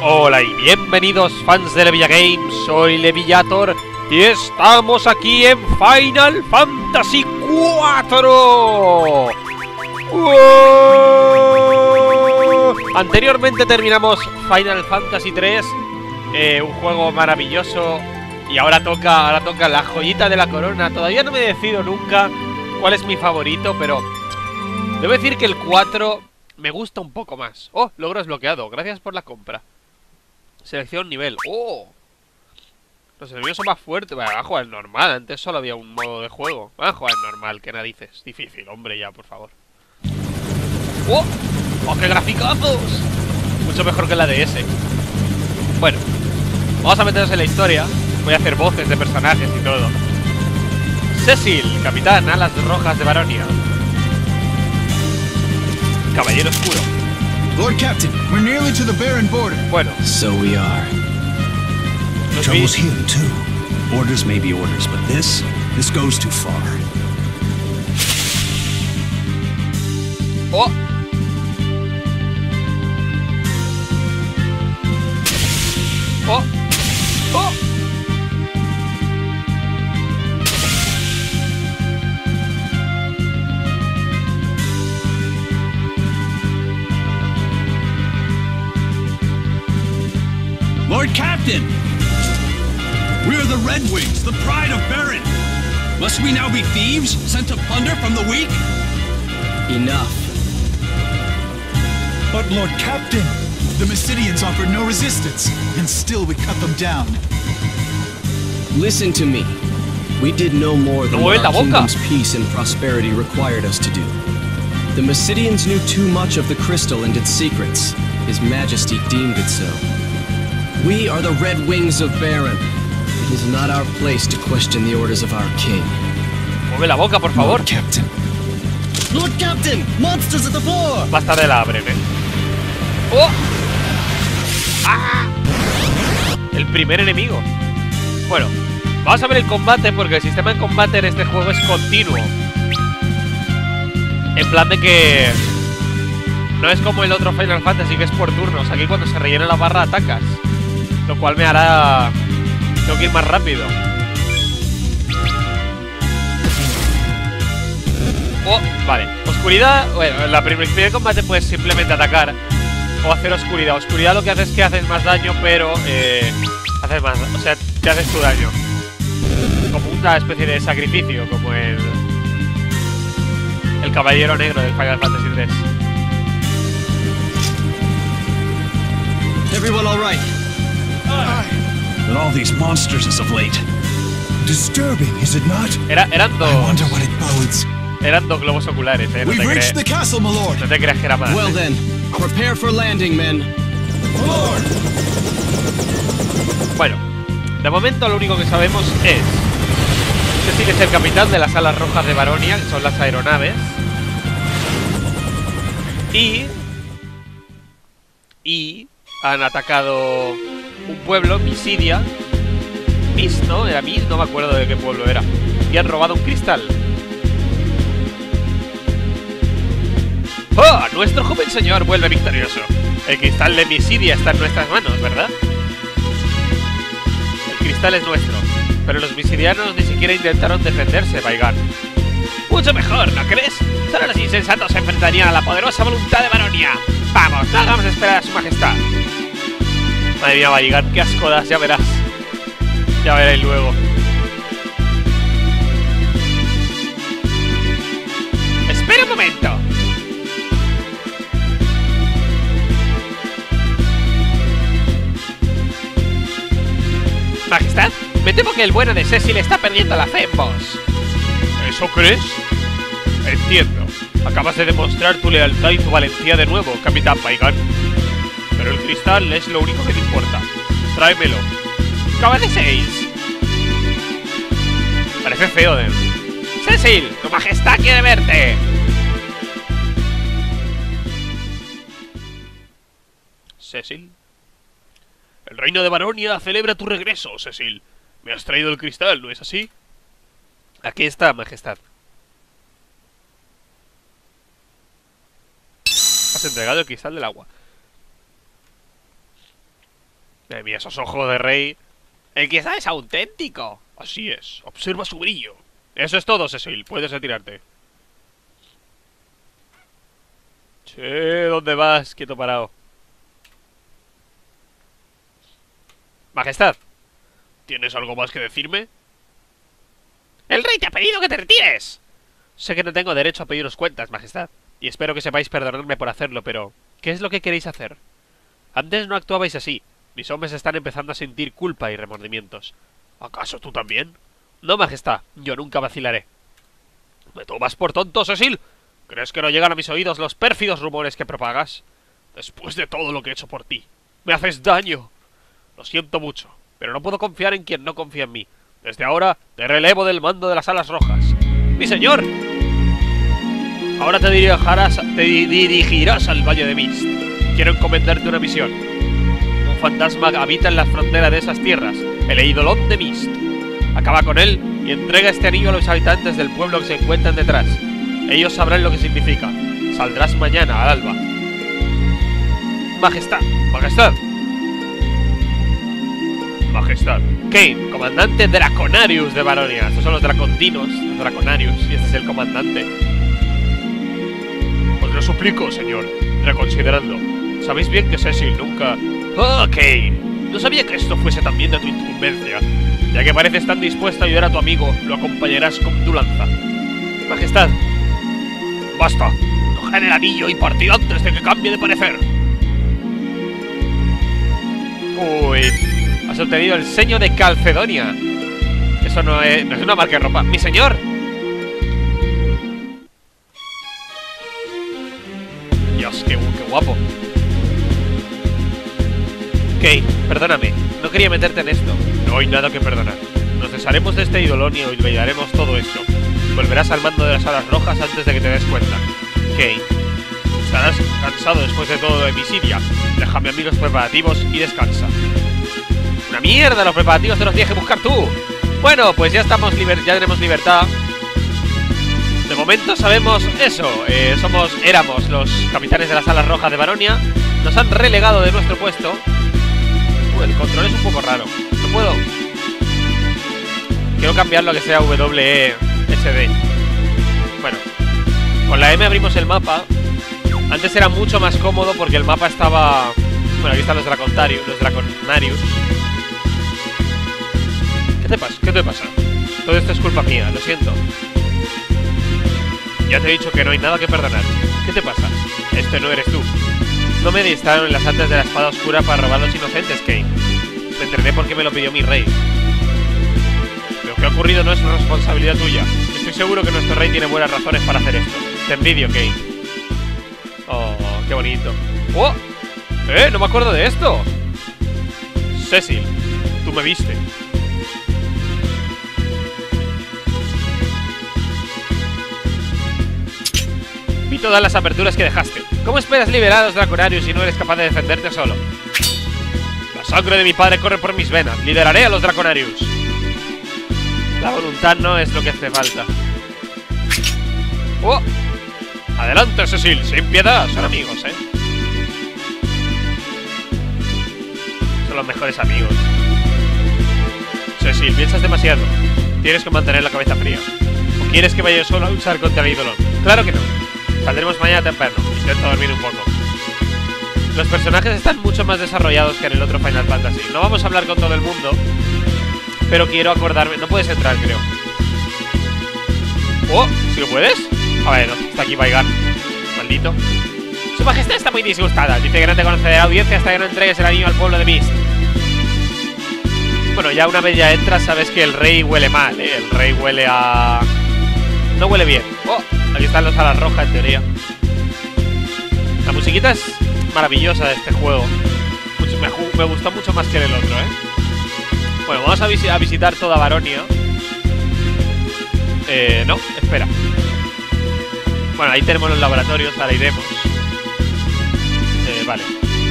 Hola y bienvenidos fans de Levilla Games, soy Levillator y estamos aquí en Final Fantasy 4. Anteriormente terminamos Final Fantasy 3, un juego maravilloso, y ahora toca la joyita de la corona. Todavía no me decido nunca cuál es mi favorito, pero debo decir que el 4 me gusta un poco más. Oh, logro desbloqueado, gracias por la compra. Selección nivel. ¡Oh! Los enemigos son más fuertes. Vale, vamos a jugar normal. Antes solo había un modo de juego. Vamos a jugar normal, qué narices. Difícil, hombre, ya, por favor. ¡Oh! ¡Oh, qué graficazos! Mucho mejor que la DS. Bueno, vamos a meternos en la historia. Voy a hacer voces de personajes y todo. Cecil, capitán, alas rojas de Baronia. Caballero oscuro. Lord Captain, we're nearly to the Baron border. Bueno. So we are. Trouble's hidden too. Orders may be orders, but this goes too far. Oh. Oh. Oh. Lord Captain! We are the Red Wings, the pride of Baron! Must we now be thieves, sent to plunder from the weak? Enough. But Lord Captain, the Mysidians offered no resistance, and still we cut them down. Listen to me. We did no more than what our kingdom's peace and prosperity required us to do. The Mysidians knew too much of the crystal and its secrets. His Majesty deemed it so. We are the Red Wings of Baron. It is not our place to question the orders of our king. Mueve la boca, por favor. Lord Captain. Lord Captain! Monsters at the floor! Más tarde la abren, ¡Oh! ¡Ah! El primer enemigo. Bueno, vamos a ver el combate, porque el sistema de combate en este juego es continuo. En plan de que no es como el otro Final Fantasy, que es por turnos. Aquí cuando se rellena la barra atacas, lo cual me hará... tengo que ir más rápido. Oh, vale. Oscuridad... Bueno, en la primer combate puedes simplemente atacar o hacer oscuridad. Oscuridad lo que hace es que haces más daño, pero... haces más... O sea, te haces tu daño. Como una especie de sacrificio, como el Caballero Negro del Final Fantasy 3. Everyone all right? But all these monsters as of late. Disturbing, is it not? Eran dos... I wonder what it bodes. Eran dos globos oculares, no We've reached the castle, my lord. No te creas que era más. Well then, prepare for landing, men. Lord. Bueno, de momento lo único que sabemos es que Cecil es el capitán de las alas rojas de Baronia, que son las aeronaves. Y han atacado un pueblo, Mysidia. Mys, ¿no? Era Mys, no me acuerdo de qué pueblo era. Y han robado un cristal. ¡Oh! Nuestro joven señor vuelve victorioso. El cristal de Mysidia está en nuestras manos, ¿verdad? El cristal es nuestro. Pero los mysidianos ni siquiera intentaron defenderse, Veigar. Mucho mejor, ¿no crees? Solo los insensatos se enfrentarían a la poderosa voluntad de Baronia. Vamos, no hagamos esperar a su majestad. Madre mía, Veigar, qué asco das, ya verás. Ya veréis luego. ¡Espera un momento! Majestad, me temo que el bueno de Cecil está perdiendo la fe en vos. ¿Eso crees? Entiendo. Acabas de demostrar tu lealtad y tu valentía de nuevo, Capitán Veigar. Pero el cristal es lo único que te importa. Tráemelo. ¡Acaba de 6! Parece feo, ¿eh? ¡Cecil! ¡Tu majestad quiere verte! ¿Cecil? El reino de Baronia celebra tu regreso, Cecil. Me has traído el cristal, ¿no es así? Aquí está, majestad. Has entregado el cristal del agua. Madre mía, esos ojos de rey. El que está es auténtico. Así es, observa su brillo. Eso es todo, Cecil, puedes retirarte. Che, ¿dónde vas? Quieto parado. Majestad, ¿tienes algo más que decirme? ¡El rey te ha pedido que te retires! Sé que no tengo derecho a pediros cuentas, majestad, y espero que sepáis perdonarme por hacerlo, pero ¿qué es lo que queréis hacer? Antes no actuabais así. Mis hombres están empezando a sentir culpa y remordimientos. ¿Acaso tú también? No, majestad, yo nunca vacilaré. ¿Me tomas por tonto, Cecil? ¿Crees que no llegan a mis oídos los pérfidos rumores que propagas? Después de todo lo que he hecho por ti, me haces daño. Lo siento mucho, pero no puedo confiar en quien no confía en mí. Desde ahora te relevo del mando de las Alas Rojas. ¡Mi señor! Ahora te dirigirás al Valle de Mist. Quiero encomendarte una misión. Un fantasma habita en la frontera de esas tierras, el Eidolon de Mist. Acaba con él y entrega este anillo a los habitantes del pueblo que se encuentran detrás. Ellos sabrán lo que significa. Saldrás mañana al alba. Majestad, majestad. Majestad. Kain, comandante Draconarius de Baronia. Estos son los dracontinos, los Draconarius, y este es el comandante. Os lo suplico, señor, reconsideradlo. Sabéis bien que Cecil nunca... ¡Ah, Kain! No sabía que esto fuese también de tu incumbencia. Ya que pareces tan dispuesto a ayudar a tu amigo, lo acompañarás con tu lanza. Majestad. Basta. Coged el anillo y partid antes de que cambie de parecer. Uy... Has obtenido el sello de Calcedonia. Eso no es una marca de ropa. ¡Mi señor! Dios, qué guapo. Ok, perdóname. No quería meterte en esto. No hay nada que perdonar. Nos desharemos de este Eidolon y olvidaremos todo esto. Volverás al mando de las Alas Rojas antes de que te des cuenta. Ok. Estarás cansado después de todo de Visiria. Déjame a mí los preparativos y descansa. ¡Una mierda! Los preparativos te los tienes que buscar tú. Bueno, pues ya estamos ya tenemos libertad. De momento sabemos eso. Éramos los capitanes de las Alas Rojas de Baronia. Nos han relegado de nuestro puesto. El control es un poco raro. No puedo. Quiero cambiarlo a que sea WESD. Bueno, con la M abrimos el mapa. Antes era mucho más cómodo porque el mapa estaba... Bueno, aquí están los Draconarius. ¿Qué te pasa? Todo esto es culpa mía, lo siento. Ya te he dicho que no hay nada que perdonar. ¿Qué te pasa? Este no eres tú. No me distraron en las artes de la espada oscura para robar a los inocentes, Kain. Me entrené porque me lo pidió mi rey. Lo que ha ocurrido no es responsabilidad tuya. Estoy seguro que nuestro rey tiene buenas razones para hacer esto. Te envidio, Kain. Oh, qué bonito. ¡Oh! No me acuerdo de esto. Cecil, tú me viste. Vi todas las aperturas que dejaste. ¿Cómo esperas liberar a los Draconarius si no eres capaz de defenderte solo? La sangre de mi padre corre por mis venas. Lideraré a los Draconarius. La voluntad no es lo que hace falta. ¡Oh! Adelante, Cecil, sin piedad. Son amigos, Son los mejores amigos. Cecil, piensas demasiado. Tienes que mantener la cabeza fría. ¿O quieres que vaya solo a luchar contra el Eidolon? Claro que no. Saldremos mañana temprano. Intento dormir un poco. Los personajes están mucho más desarrollados que en el otro Final Fantasy. No vamos a hablar con todo el mundo, pero quiero acordarme. No puedes entrar, creo. Oh, ¿sí lo puedes? A ver, no, está aquí Baigan. Maldito. Su majestad está muy disgustada. Dice que no te conoce de la audiencia hasta que no entregues el anillo al pueblo de Mist. Bueno, ya una vez ya entras, sabes que el rey huele mal, El rey huele a... No huele bien. Oh, aquí están los Alas Rojas, en teoría. La musiquita es maravillosa de este juego. Me gustó mucho más que en el otro, Bueno, vamos a visitar toda Baronia. No, espera. Bueno, ahí tenemos los laboratorios, ahora iremos. Vale.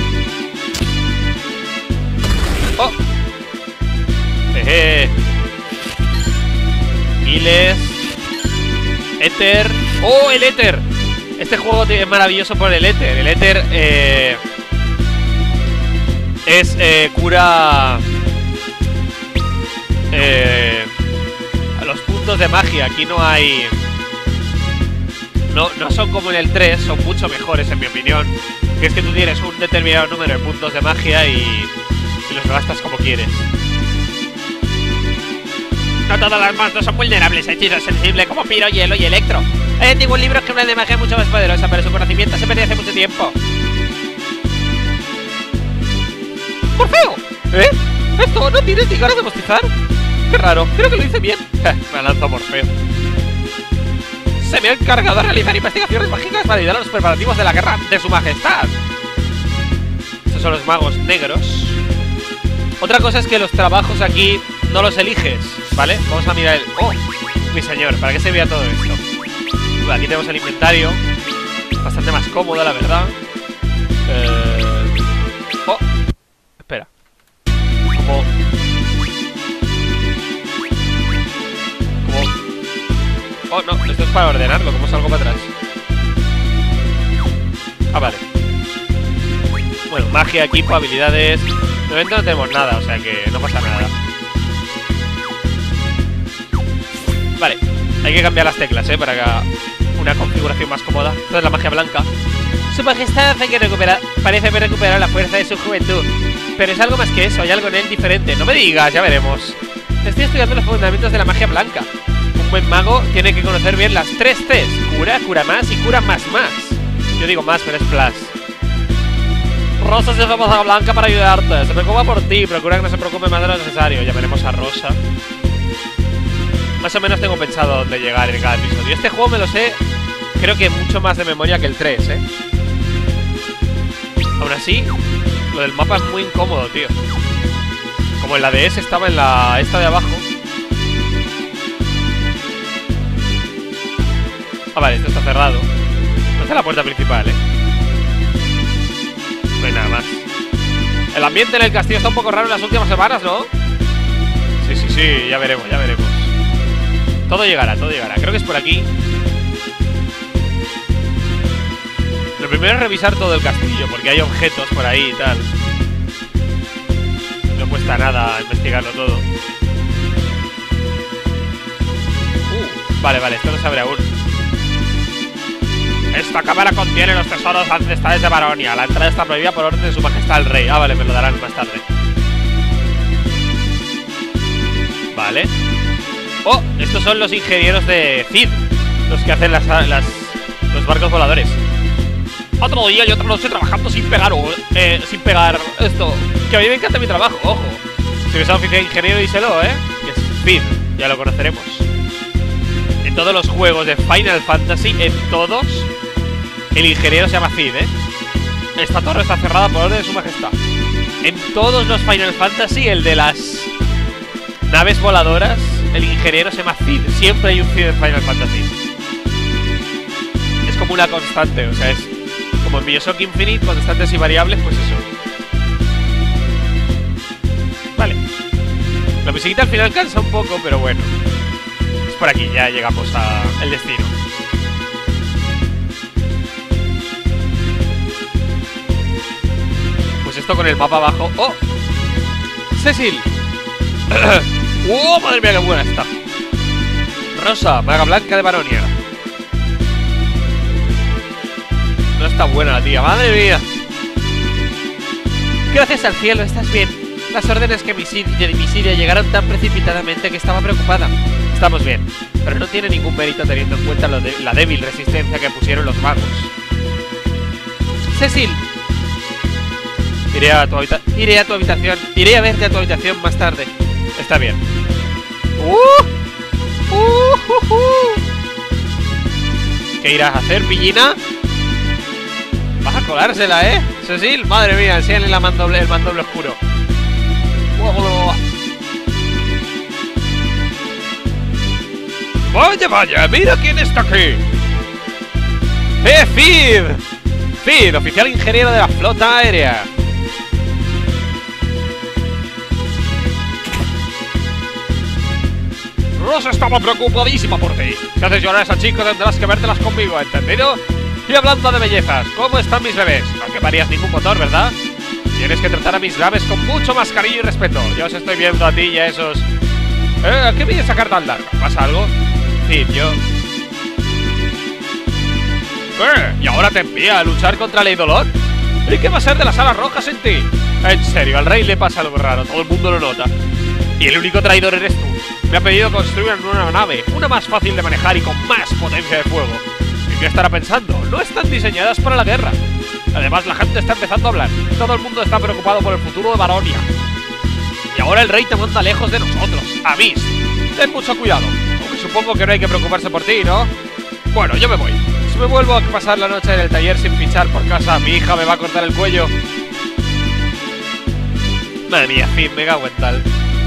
¡Oh! Giles. Éter. ¡Oh, el éter! Este juego es maravilloso por el éter. El éter es cura los puntos de magia. Aquí no hay... No son como en el 3, son mucho mejores en mi opinión. Que es que tú tienes un determinado número de puntos de magia y los gastas como quieres. No todas las manos son vulnerables a hechizos sensibles como Piro, Hielo y Electro. Hay antiguos libros que hablan de magia mucho más poderosa, pero su conocimiento se perdió hace mucho tiempo. ¡Morfeo! ¿Eh? ¿Esto no tienes ni ganas de bostezar? Qué raro, creo que lo hice bien. Me lanzó Morfeo. Se me ha encargado de realizar investigaciones mágicas para ayudar a los preparativos de la guerra de su majestad. Estos son los magos negros. Otra cosa es que los trabajos aquí no los eliges, ¿vale? Vamos a mirar el... ¡Oh! Mi señor, ¿para qué se vea todo esto? Aquí tenemos el inventario. Bastante más cómodo, la verdad. ¡Oh! Espera. Como... Oh, no, esto es para ordenarlo. ¿Cómo salgo para atrás? Ah, vale. Bueno, magia, equipo, habilidades. De momento no tenemos nada, o sea que no pasa nada. Vale, hay que cambiar las teclas, para que haga una configuración más cómoda. Esta es la magia blanca. Su majestad parece haber recuperado la fuerza de su juventud. Pero es algo más que eso, hay algo en él diferente. No me digas, ya veremos. Estoy estudiando los fundamentos de la magia blanca. Un buen mago tiene que conocer bien las 3 Cs. Cura, cura más y cura más más. Yo digo más, pero es plus. Rosa se usa magia blanca para ayudarte. Se preocupa por ti, procura que no se preocupe más de lo necesario. Llamaremos a Rosa. Más o menos tengo pensado dónde llegar en cada episodio. Este juego me lo sé, creo que mucho más de memoria que el 3, Aún así, lo del mapa es muy incómodo, tío. Como en la DS estaba en la... esta de abajo. Ah, vale, esto está cerrado. No está la puerta principal, No hay nada más. El ambiente en el castillo está un poco raro en las últimas semanas, ¿no? Sí, ya veremos, ya veremos. Todo llegará, creo que es por aquí. Lo primero es revisar todo el castillo, porque hay objetos por ahí y tal. No cuesta nada investigarlo todo. Vale, esto no se abre aún. Esta cámara contiene los tesoros ancestrales de Baronia. La entrada está prohibida por orden de su majestad el rey. Ah, vale, me lo darán más tarde. Vale. Oh, estos son los ingenieros de Cid, los que hacen los barcos voladores. Otro día y otra noche trabajando sin pegar esto. Que a mí me encanta mi trabajo, ojo. Si ves a oficial ingeniero, díselo, que es Cid, ya lo conoceremos. En todos los juegos de Final Fantasy, en todos, el ingeniero se llama Cid, Esta torre está cerrada por orden de su majestad. En todos los Final Fantasy, el de las naves voladoras, el ingeniero se llama Cid. Siempre hay un Cid en Final Fantasy. Es como una constante, o sea, es como en Bioshock Infinite, constantes y variables, pues eso. Vale. La musiquita al final cansa un poco, pero bueno. Es por aquí, ya llegamos al destino. Pues esto con el mapa abajo. ¡Oh! ¡Cecil! ¡Oh, madre mía, qué buena está! Rosa, maga blanca de Baronia. No está buena la tía, madre mía. Gracias al cielo, estás bien. Las órdenes de Misidia llegaron tan precipitadamente que estaba preocupada. Estamos bien, pero no tiene ningún mérito teniendo en cuenta la débil resistencia que pusieron los magos. Cecil, iré a tu habitación. Iré a verte a tu habitación más tarde. Está bien. ¿Qué irás a hacer, pillina? Vas a colársela, Cecil, madre mía, enséñale el mandoble oscuro. Vaya, mira quién está aquí. Cid! Cid, oficial ingeniero de la flota aérea. Rosa estaba preocupadísima por ti. Si haces llorar a esa chica, tendrás que vértelas conmigo, ¿entendido? Y hablando de bellezas, ¿cómo están mis bebés? No quemarías ningún motor, ¿verdad? Tienes que tratar a mis naves con mucho más cariño y respeto. Yo os estoy viendo a ti y a esos... ¿A qué vienes a sacar tan largo? ¿Pasa algo? Sí, yo... ¿Y ahora te envía a luchar contra el Eidolon? ¿Y qué va a ser de las alas rojas en ti? En serio, al rey le pasa algo raro, todo el mundo lo nota. Y el único traidor eres tú. Me ha pedido construir una nueva nave, una más fácil de manejar y con más potencia de fuego. ¿Y qué estará pensando? No están diseñadas para la guerra. Además, la gente está empezando a hablar. Todo el mundo está preocupado por el futuro de Baronia. Y ahora el rey te manda lejos de nosotros, a Mist. Ten mucho cuidado. Aunque supongo que no hay que preocuparse por ti, ¿no? Bueno, yo me voy. Si me vuelvo a pasar la noche en el taller sin fichar por casa, mi hija me va a cortar el cuello. Madre mía, fin, me cago en tal.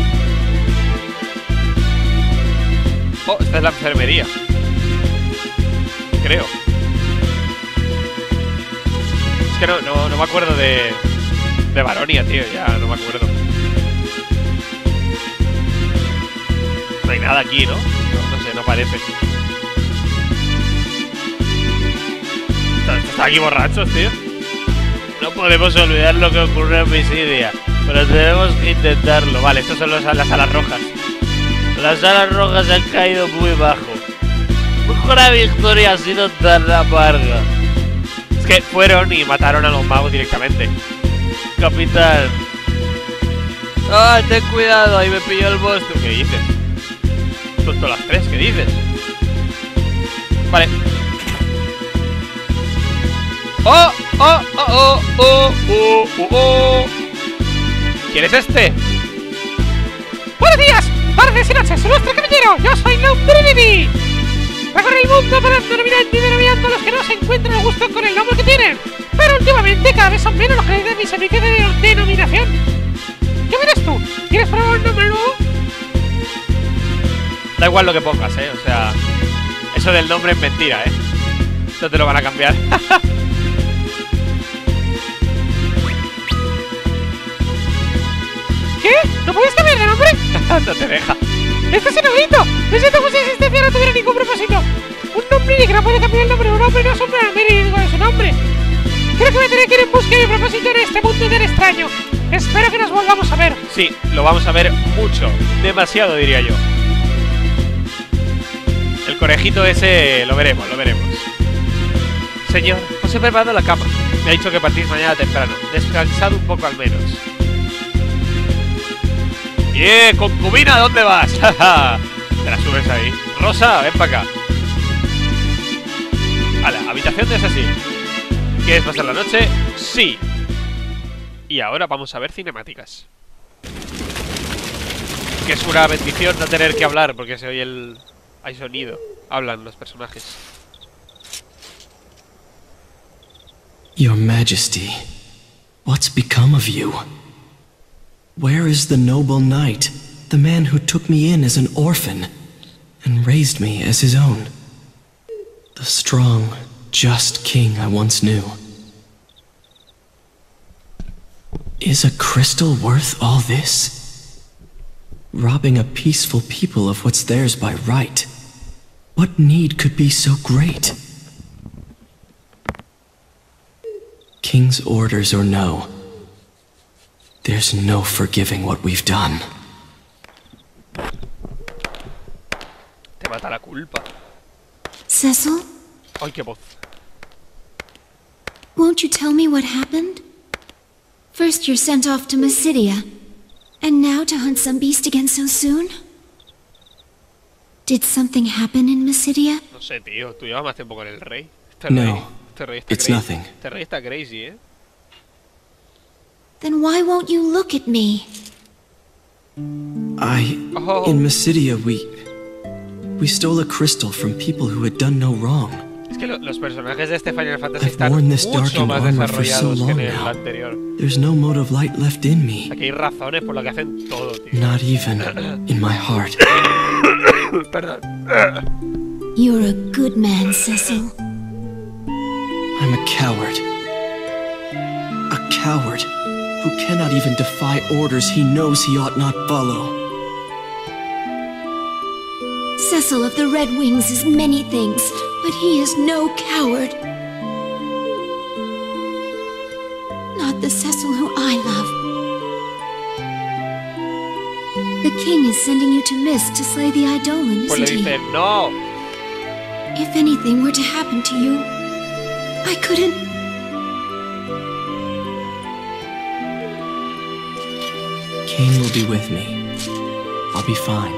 Oh, esta es la enfermería. Creo. Es que no me acuerdo de Baronia, tío. Ya no me acuerdo. No hay nada aquí, ¿no? No sé, no parece. ¿Está aquí borrachos, tío? No podemos olvidar lo que ocurrió en Mysidia, pero tenemos que intentarlo. Vale, estos son las alas rojas. Las alas rojas han caído muy bajo. Mejor la victoria ha sido tan amarga. Es que fueron y mataron a los magos directamente. Capitán. ¡Ah, ten cuidado! Ahí me pilló el monstruo. ¿Qué dices? Tonto las tres, ¿qué dices? Vale. ¡Oh! ¡Oh! ¡Oh! ¡Oh! ¡Oh! ¡Oh! ¡Oh! ¡Oh! ¿Quién es este? ¡Buenos días! ¡Tardes y noches! ¡Ilustre caballero! ¡Yo soy Lombrinibi! Recorre el mundo parando, nominando y denominando a los que no se encuentran a gusto con el nombre que tienen. Pero últimamente cada vez son menos los que le dan mi servicio de denominación. ¿Qué vienes tú? ¿Quieres probar un nombre nuevo? Da igual lo que pongas, o sea... Eso del nombre es mentira, No te lo van a cambiar. ¿Qué? ¿No puedes cambiar de nombre? No te deja. ¡Estás inaudito! No siento que su existencia no tuviera ningún propósito. Un nombre que no puede cambiar el nombre de un hombre no es un merídico de su nombre. Creo que me tendré que ir en busca de mi propósito en este mundo tan extraño. Espero que nos volvamos a ver. Sí, lo vamos a ver mucho. Demasiado, diría yo. El conejito ese lo veremos, lo veremos. Señor, os he preparado la cama. Me ha dicho que partís mañana temprano. Descansad un poco al menos. Concubina, ¿dónde vas? Te la subes ahí. Rosa, ven para acá. A la habitación de así. ¿Quieres pasar la noche? Sí. Y ahora vamos a ver cinemáticas. Que es una bendición no tener que hablar, porque se oye el... Hay sonido. Hablan los personajes. Your Majesty, what's become of you? Where is the noble knight, the man who took me in as an orphan and raised me as his own? The strong, just king I once knew. Is a crystal worth all this? Robbing a peaceful people of what's theirs by right. What need could be so great? King's orders or no, there's no forgiving what we've done. Te mata la culpa. Cecil? Ay, qué voz. Won't you tell me what happened? First you're sent off to Mysidia, and now to hunt some beast again so soon? Did something happen in Mysidia? No sé, tío. Tú llevas más tiempo con el rey. No, está it's crazy. nothing. Este rey está crazy, Then why won't you look at me? Oh. In Mysidia, we stole a crystal from people who had done no wrong. Es que los personajes de este Final Fantasy I've están worn this mucho darkened más armor for so desarrollados que long en el now. anterior. There's no mote of light left in me. Aquí hay razones por lo que hacen todo, tío. Not even in my heart. Perdón. You're a good man, Cecil. I'm a coward. A coward who cannot even defy orders he knows he ought not follow. Cecil of the Red Wings is many things, but he is no coward. Not the Cecil who I love. The king is sending you to Mist to slay the Eidolon, Pues le isn't dice, he? no. If anything were to happen to you, I couldn't... Cain will be with me. I'll be fine.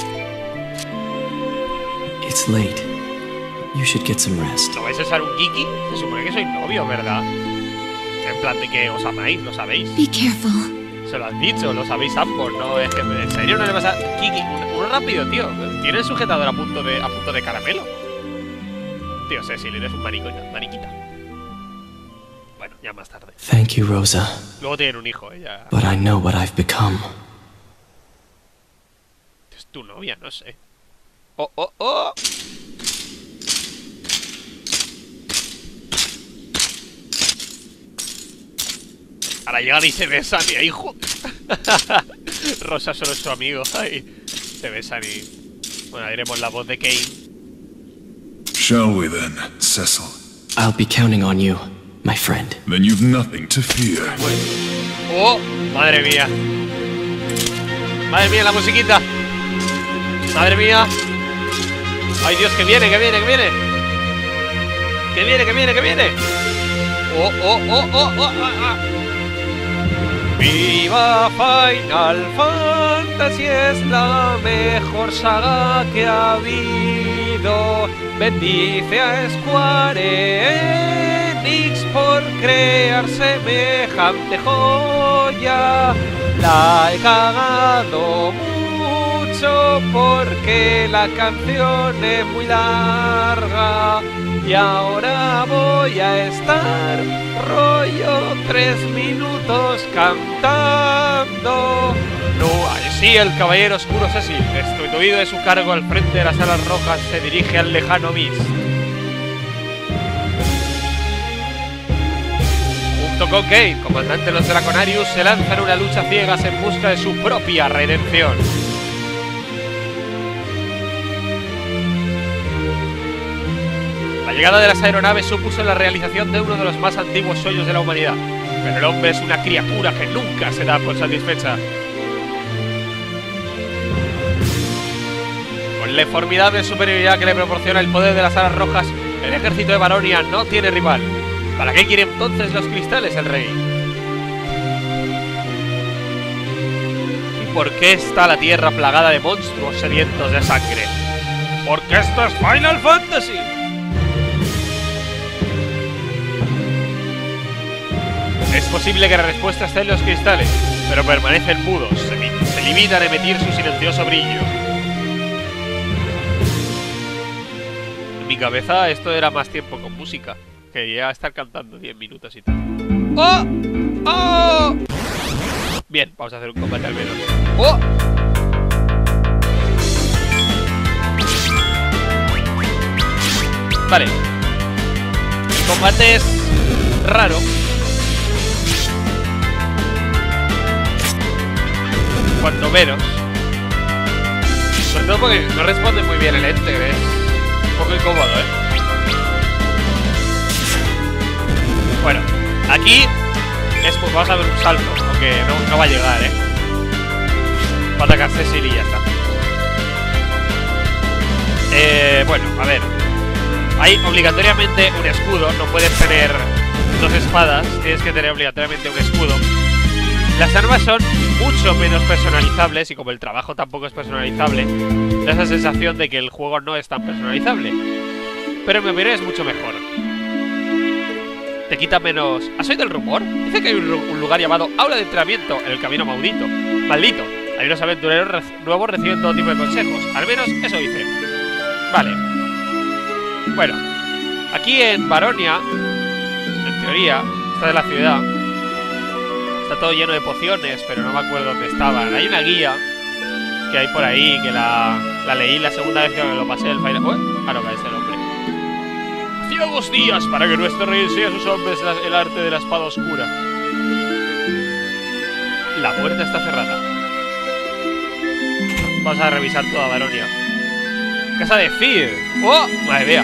It's late. You should get some rest. ¿No vais a usar un Kiki? Se supone que sois novios, ¿verdad? En plan de que os amáis, lo sabéis. Be careful. Se lo has dicho, lo sabéis ambos, ¿no? Es que, ¿en serio no le vas a...? Kiki, uno rápido, tío. Tiene el sujetador a punto de caramelo. Tío, Cecil, eres un mariquita. Bueno, ya más tarde. Thank you, Rosa. Luego tienen un hijo, ella. But I know what I've become. Es tu novia, no sé. ¡Oh, oh, oh! Ahora llegan y se besan y ahí... Rosa solo es su amigo. Ay, se besan y... Bueno, diremos la voz de Cain. Shall we then, Cecil? I'll be counting on you, my friend. Then you've nothing to fear. ¡Oh! ¡Madre mía! ¡Madre mía, la musiquita! ¡Madre mía! ¡Ay, Dios, que viene, que viene, que viene! ¡Que viene, que viene, que viene! ¡Oh, oh, oh, oh, oh! ¡Ah, ah! ¡Viva Final Fantasy! Es la mejor saga que ha habido. Bendice a Square Enix por crear semejante joya. La he cagado mucho porque la canción es muy larga. Y ahora voy a estar rollo 3 minutos cantando. No, así el caballero oscuro Cecil, destituido de su cargo al frente de las alas rojas, se dirige al lejano Mist. Junto con Cain, comandante de los Draconarius, se lanzan una lucha ciegas en busca de su propia redención. La llegada de las aeronaves supuso la realización de uno de los más antiguos sueños de la humanidad, pero el hombre es una criatura que nunca se da por satisfecha. Con la formidable superioridad que le proporciona el poder de las alas rojas, el ejército de Baronia no tiene rival. ¿Para qué quiere entonces los cristales el rey? ¿Y por qué está la tierra plagada de monstruos sedientos de sangre? ¡Porque esto es Final Fantasy! Es posible que la respuesta esté en los cristales, pero permanecen mudos, se limitan a emitir su silencioso brillo. En mi cabeza esto era más tiempo con música, que ya estar cantando 10 minutos y tal. ¡Oh! ¡Oh! Bien, vamos a hacer un combate al menos. ¡Oh! Vale. El combate es raro. Cuanto menos. Sobre todo porque no responde muy bien el ente, es un poco incómodo, Bueno, aquí pues vamos a ver un salto, aunque no va a llegar, va a atacar Cecil y ya está. Bueno, a ver. Hay obligatoriamente un escudo, no puedes tener 2 espadas, tienes que tener obligatoriamente un escudo. Las armas son mucho menos personalizables y como el trabajo tampoco es personalizable, da esa sensación de que el juego no es tan personalizable. Pero en mi opinión es mucho mejor. Te quita menos... ¿Has oído el rumor? Dice que hay un lugar llamado Aula de Entrenamiento en el Camino Maldito. Hay unos aventureros nuevos reciben todo tipo de consejos. Al menos eso dice. Vale. Bueno. Aquí en Baronia, en teoría, esta es la ciudad. Está todo lleno de pociones, pero no me acuerdo dónde estaban. Hay una guía que hay por ahí, que la leí la segunda vez que lo pasé el Final... Ah, no, que es el hombre. Hacía 2 días para que nuestro rey enseñe a sus hombres el arte de la espada oscura. La puerta está cerrada. Vamos a revisar toda Baronia. Casa de Fear. ¡Oh! Madre mía.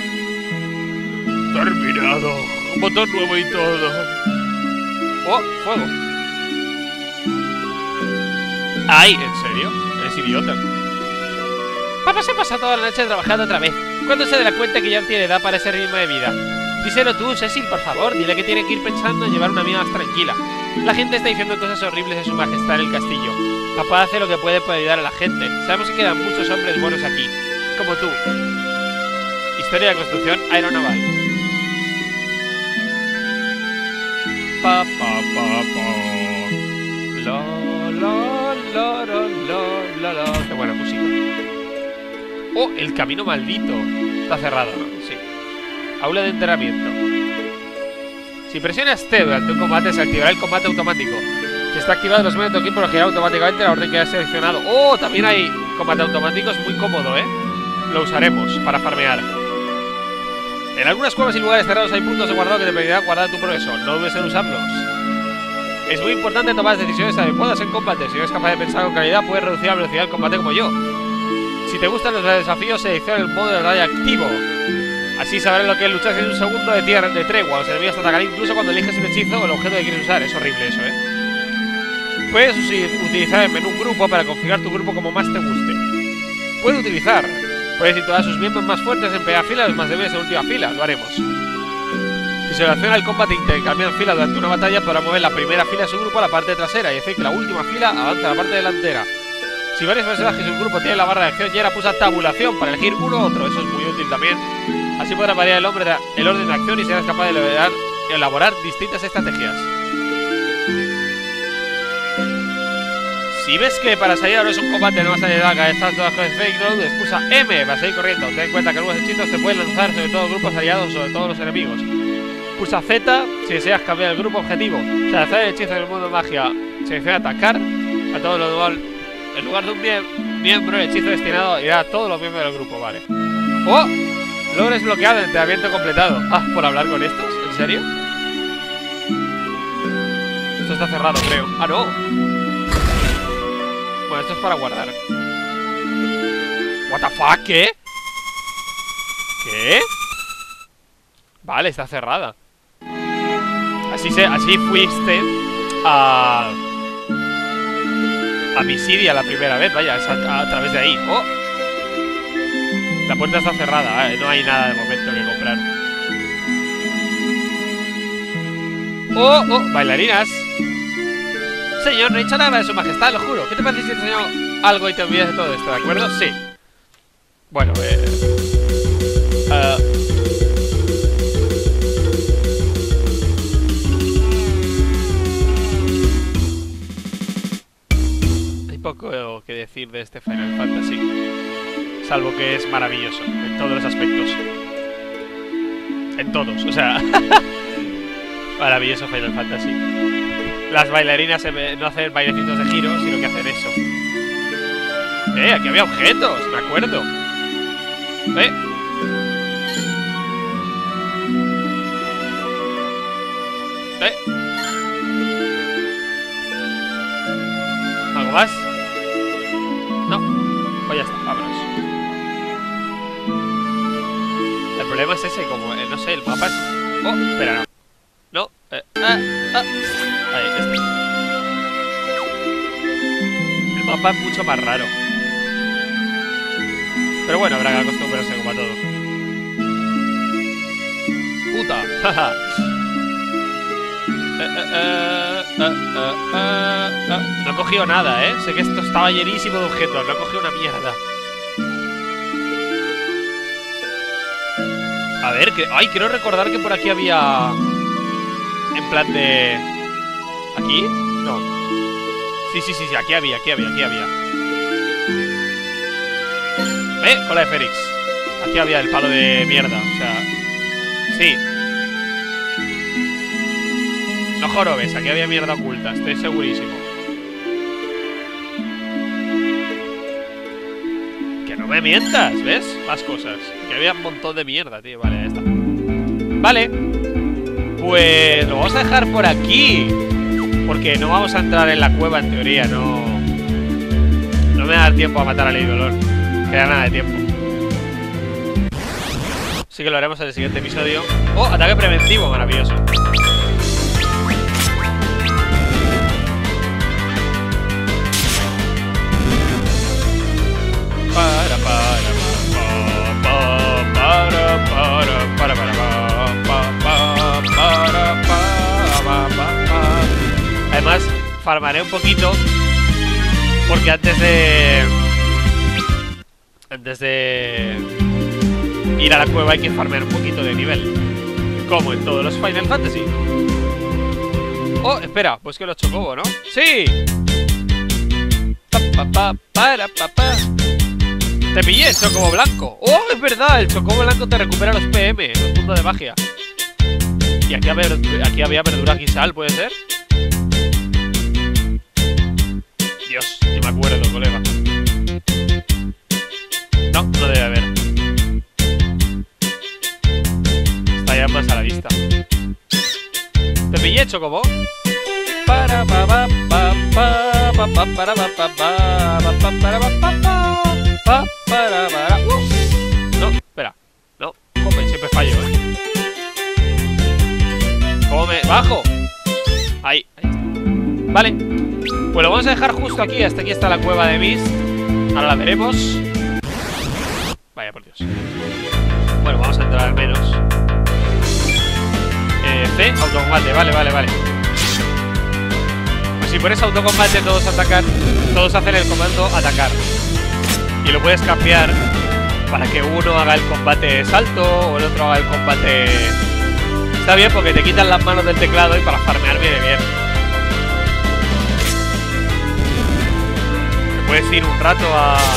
Terminado. Un botón nuevo y todo. ¡Oh! ¡Fuego! ¡Ay! ¿En serio? Eres idiota. Papá se pasa toda la noche trabajando otra vez. ¿Cuándo se da cuenta que ya no tiene edad para ese ritmo de vida? Díselo tú, Cecil, por favor. Dile que tiene que ir pensando en llevar una vida más tranquila. La gente está diciendo cosas horribles de su majestad en el castillo. Papá hace lo que puede para ayudar a la gente. Sabemos que quedan muchos hombres buenos aquí, como tú. Historia de construcción aeronaval. Pa pa pa pa. La. Qué buena música. Oh, el camino maldito. Está cerrado, ¿no? Sí. Aula de entrenamiento. Si presionas T durante un combate, se activará el combate automático. Si está activado, los medios de equipo lo girarán automáticamente la orden que haya seleccionado. ¡Oh! También hay combate automático. Es muy cómodo, ¿eh? Lo usaremos para farmear. En algunas cuevas y lugares cerrados hay puntos de guardado que te permitirán guardar tu progreso. No dudes en usarlos. Es muy importante tomar decisiones adecuadas en combate. Si no eres capaz de pensar con calidad, puedes reducir la velocidad del combate como yo. Si te gustan los desafíos, selecciona el modo de batalla activo. Así sabrás lo que es luchar sin un segundo de tregua. Los enemigos te atacarán incluso cuando eliges un hechizo o el objeto que quieres usar. Es horrible eso, ¿eh? Puedes utilizar el menú grupo para configurar tu grupo como más te guste. Puedes situar a sus miembros más fuertes en primera fila y los más débiles en última fila. Lo haremos. Si se relaciona el combate intercambiando fila durante una batalla, podrá mover la primera fila de su grupo a la parte trasera y hacer que la última fila avance a la parte delantera. Si varios personajes de un grupo tienen la barra de acción, ya pulsa tabulación para elegir uno u otro. Eso es muy útil también. Así podrá variar el orden de acción y serás capaz de elaborar distintas estrategias. Si ves que para salir ahora es un combate no vas a llegar a estas dos cosas fake road, expulsa M para seguir corriendo. Ten en cuenta que algunos hechizos te pueden lanzar sobre todo grupos aliados o sobre todos los enemigos. Pulsa Z si deseas cambiar el grupo objetivo. O sea, hacer el hechizo en el mundo de magia. Selecciona atacar a todos los dual. En lugar de un miembro, el hechizo destinado irá a todos los miembros del grupo, vale. ¡Oh! Logro desbloqueado, entrenamiento completado. Ah, ¿por hablar con estos? ¿En serio? Esto está cerrado, creo. ¡Ah, no! Bueno, esto es para guardar. ¿What the fuck? ¿Qué? ¿Qué? Vale, está cerrada. Así fuiste a Mysidia la primera vez, vaya, es a través de ahí. ¡Oh! La puerta está cerrada, no hay nada de momento que comprar. ¡Oh! ¡Oh! ¡Bailarinas! Señor, no he hecho nada de su majestad, lo juro. ¿Qué te parece si te enseño algo y te olvidas de todo esto, de acuerdo? Sí. Bueno, hay poco que decir de este Final Fantasy, salvo que es maravilloso en todos los aspectos. En todos, o sea... Maravilloso Final Fantasy. Las bailarinas no hacen bailecitos de giro, sino que hacen eso. Aquí había objetos, me acuerdo. ¿Algo más? No. Pues ya está, vámonos. El problema es ese, como, no sé, el mapa es... Oh, espera, no. No, ahí, este. El mapa es mucho más raro. Pero bueno, habrá que acostumbrarse como a todo. Puta, jaja. No he cogido nada, sé que esto estaba llenísimo de objetos. No he cogido una mierda. A ver, ay, quiero recordar que por aquí había... En plan de... ¿Aquí? No. Sí, aquí había. Cola de Félix. Aquí había el palo de mierda, o sea... Sí. No jorobes, aquí había mierda oculta, estoy segurísimo. Que no me mientas, ¿ves? Más cosas. Que había un montón de mierda, tío. Vale, ya está. Vale. Pues lo vamos a dejar por aquí, porque no vamos a entrar en la cueva en teoría, no me va a dar tiempo a matar al Eidolon. Queda nada de tiempo. Así que lo haremos en el siguiente episodio. ¡Oh! Ataque preventivo, maravilloso. farmaré un poquito. Porque antes de ir a la cueva hay que farmear un poquito de nivel. Como en todos los Final Fantasy. Oh, espera, pues que los chocobo, ¿no? ¡Sí! Te pillé el chocobo blanco. ¡Oh, es verdad! El chocobo blanco te recupera los PM, los puntos de magia. Y aquí había verdura y sal, ¿puede ser? Dios, ni me acuerdo, colega. No, no debe haber. Está ya más a la vista. ¿Te pillé, chocobo? Para pa pa pa pa pa pa para pa pa pa pa para pa pa pa para para. No, espera. No, joder, siempre fallo, ¿Cómo me bajo? Ahí, ahí está. Vale. Pues lo vamos a dejar justo aquí. Hasta aquí está la cueva de Mist. Ahora la veremos. Vaya por Dios. Bueno, vamos a entrar al menos. C, autocombate, vale. Pues si pones autocombate todos atacan. Todos hacen el comando atacar. Y lo puedes cambiar para que uno haga el combate salto o el otro haga el combate. Está bien porque te quitan las manos del teclado y para farmear viene bien. Te puedes ir un rato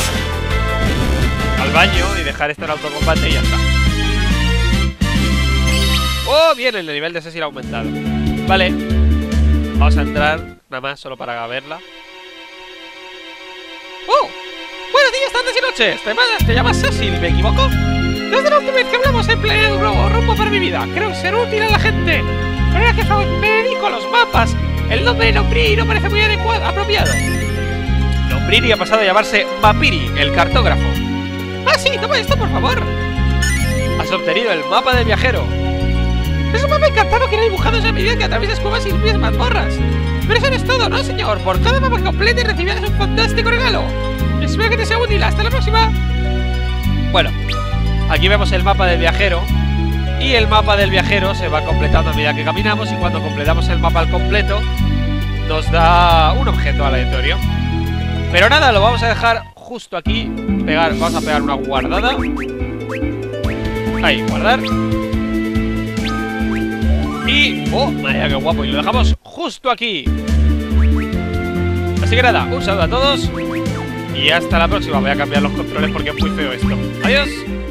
al baño y dejar esto en autocombate y ya está. Oh, bien, el nivel de Cecil ha aumentado. Vale. Vamos a entrar, nada más, solo para verla. ¡Oh! Buenos días, tardes y noches. ¿Te llamas Cecil? ¿Me equivoco? Desde la última vez que hablamos he planeado un nuevo rumbo para mi vida. Creo ser útil a la gente. Pero ahora que me dedico a los mapas, el nombre de Lombriri no parece muy apropiado. Lombriri ha pasado a llamarse Mapiri, el cartógrafo. Ah, sí, toma esto, por favor. Has obtenido el mapa del viajero. Es un mapa encantado que era dibujado a medida que atraviesas cuevas y limpias mazmorras. Pero eso no es todo, ¿no, señor? Por cada mapa completo recibirás un fantástico regalo. Espero que te sea útil. Hasta la próxima. Bueno, aquí vemos el mapa del viajero. Y el mapa del viajero se va completando a medida que caminamos. Y cuando completamos el mapa al completo, nos da un objeto aleatorio. Pero nada, lo vamos a dejar justo aquí. Vamos a pegar una guardada. Ahí, guardar. Y... ¡oh, madre, qué guapo! Y lo dejamos justo aquí. Así que nada, un saludo a todos. Y hasta la próxima. Voy a cambiar los controles porque es muy feo esto. Adiós.